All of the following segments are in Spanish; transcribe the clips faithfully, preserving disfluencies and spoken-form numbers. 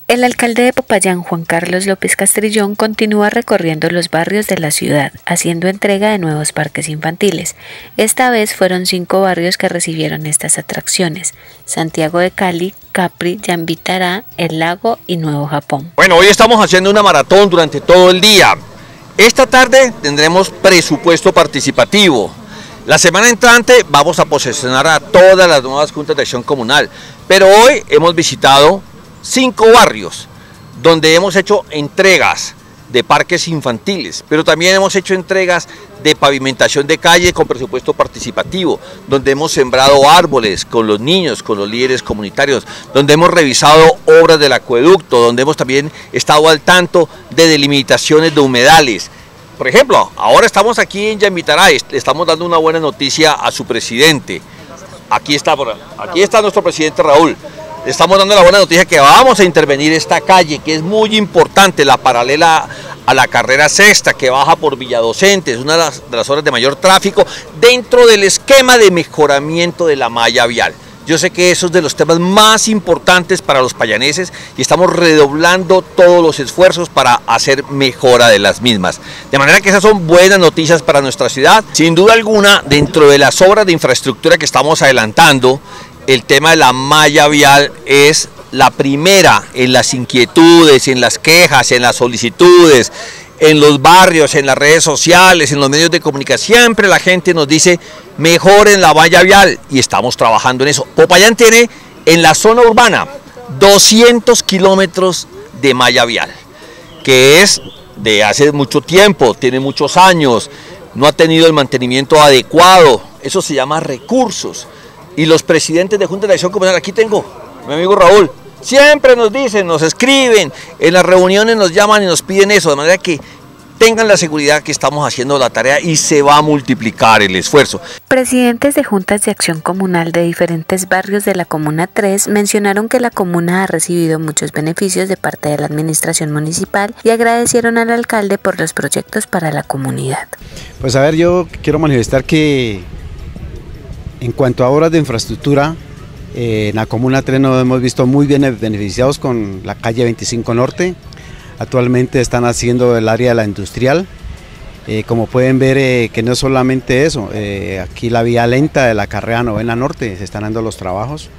El alcalde de Popayán, Juan Carlos López Castrillón, continúa recorriendo los barrios de la ciudad, haciendo entrega de nuevos parques infantiles. Esta vez fueron cinco barrios que recibieron estas atracciones: Santiago de Cali, Capri, Yambitará, El Lago y Nuevo Japón. Bueno, hoy estamos haciendo una maratón durante todo el día. Esta tarde tendremos presupuesto participativo. La semana entrante vamos a posesionar a todas las nuevas juntas de acción comunal, pero hoy hemos visitado cinco barrios donde hemos hecho entregas de parques infantiles, pero también hemos hecho entregas de pavimentación de calle con presupuesto participativo, donde hemos sembrado árboles con los niños, con los líderes comunitarios, donde hemos revisado obras del acueducto, donde hemos también estado al tanto de delimitaciones de humedales. Por ejemplo, ahora estamos aquí en Yambitará, le estamos dando una buena noticia a su presidente. Aquí está, aquí está nuestro presidente Raúl. Le estamos dando la buena noticia que vamos a intervenir esta calle, que es muy importante, la paralela a la carrera sexta, que baja por Villadocente, es una de las, de las horas de mayor tráfico, dentro del esquema de mejoramiento de la malla vial. Yo sé que eso es de los temas más importantes para los payaneses y estamos redoblando todos los esfuerzos para hacer mejora de las mismas. De manera que esas son buenas noticias para nuestra ciudad. Sin duda alguna, dentro de las obras de infraestructura que estamos adelantando, el tema de la malla vial es la primera en las inquietudes, en las quejas, en las solicitudes, en los barrios, en las redes sociales, en los medios de comunicación. Siempre la gente nos dice, mejoren la malla vial, y estamos trabajando en eso. Popayán tiene en la zona urbana doscientos kilómetros de malla vial, que es de hace mucho tiempo, tiene muchos años, no ha tenido el mantenimiento adecuado. Eso se llama recursos. Y los presidentes de Junta de Acción Comunal, aquí tengo mi amigo Raúl, siempre nos dicen, nos escriben, en las reuniones nos llaman y nos piden eso, de manera que tengan la seguridad que estamos haciendo la tarea y se va a multiplicar el esfuerzo. Presidentes de juntas de acción comunal de diferentes barrios de la Comuna tres mencionaron que la comuna ha recibido muchos beneficios de parte de la administración municipal y agradecieron al alcalde por los proyectos para la comunidad. Pues a ver, yo quiero manifestar que en cuanto a obras de infraestructura, eh, en la Comuna tres nos hemos visto muy bien beneficiados con la calle veinticinco Norte. Actualmente están haciendo el área de la industrial. Eh, como pueden ver, eh, que no es solamente eso, eh, aquí la vía lenta de la carrera novena Norte, se están dando los trabajos.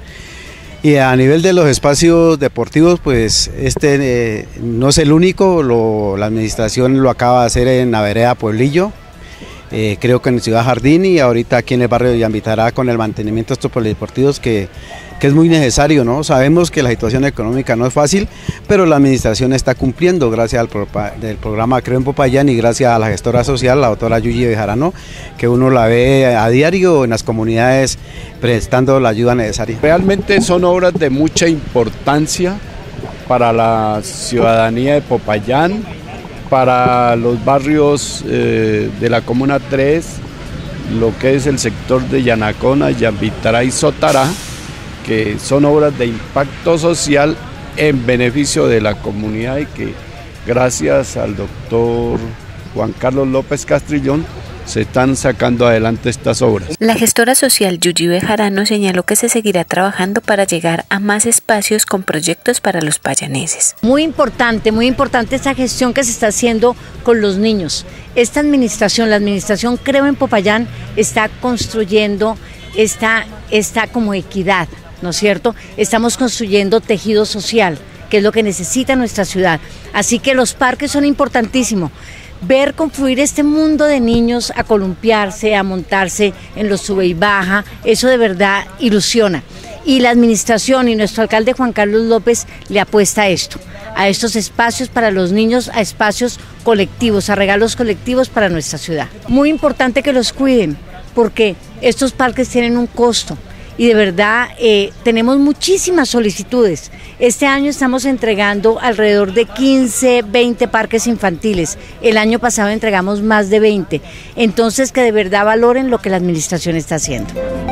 Y a nivel de los espacios deportivos, pues este eh, no es el único, lo, la administración lo acaba de hacer en la vereda Pueblillo. Eh, creo que en Ciudad Jardín y ahorita aquí en el barrio de Yambitará con el mantenimiento de estos polideportivos que, que es muy necesario, ¿no? Sabemos que la situación económica no es fácil, pero la administración está cumpliendo gracias al pro, del programa Creo en Popayán y gracias a la gestora social, la doctora Yuyi Bejarano, que uno la ve a diario en las comunidades prestando la ayuda necesaria. Realmente son obras de mucha importancia para la ciudadanía de Popayán, para los barrios eh, de la Comuna tres, lo que es el sector de Yanacona, Yambitará y Sotará, que son obras de impacto social en beneficio de la comunidad y que gracias al doctor Juan Carlos López Castrillón se están sacando adelante estas obras. La gestora social Yuyi Bejarano señaló que se seguirá trabajando para llegar a más espacios con proyectos para los payaneses. Muy importante, muy importante esta gestión que se está haciendo con los niños. Esta administración, la administración Creo en Popayán, está construyendo esta, esta como equidad, ¿no es cierto? Estamos construyendo tejido social, que es lo que necesita nuestra ciudad. Así que los parques son importantísimos. Ver confluir este mundo de niños a columpiarse, a montarse en los sube y baja, eso de verdad ilusiona. Y la administración y nuestro alcalde Juan Carlos López le apuesta a esto, a estos espacios para los niños, a espacios colectivos, a regalos colectivos para nuestra ciudad. Muy importante que los cuiden, porque estos parques tienen un costo. Y de verdad eh, tenemos muchísimas solicitudes. Este año estamos entregando alrededor de quince, veinte parques infantiles. El año pasado entregamos más de veinte. Entonces que de verdad valoren lo que la administración está haciendo.